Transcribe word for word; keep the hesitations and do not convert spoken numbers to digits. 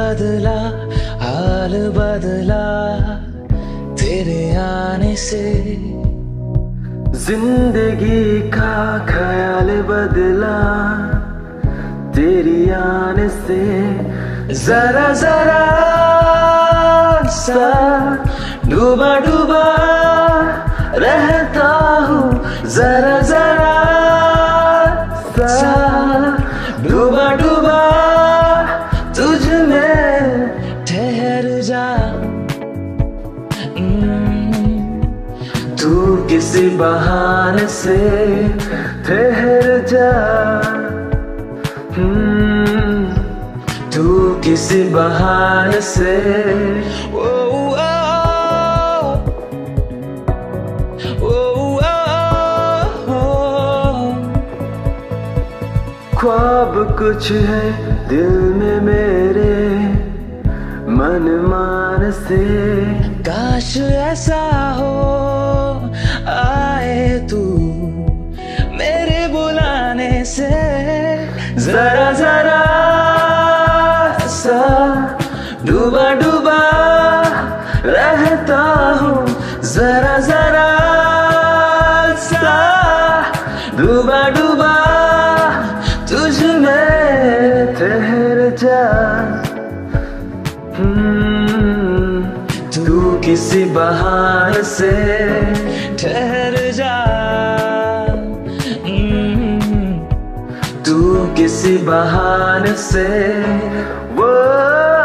बदला, हाल बदला तेरे आने से। जिंदगी का ख्याल बदला तेरी आने से। जरा जरा सा डूबा डूबा रहता हूँ, जरा जरा सा डूबा डूबा तुझ में ठहर जा। तू किसी बहाने से ठहर जा। तू किसी बहाने से। ओ, ओ, ओ, ओ, ओ, ख्वाब कुछ है दिल में मेरे मन मान से। काश ऐसा हो आए तू मेरे बुलाने से। जरा जरा सा डूबा डूबा रहता हूँ, जरा जरा सा डूबा डूबा तुझ में ठहर जा। तू किसी बहाने से ठहर जा। तू किसी बहाने से। वो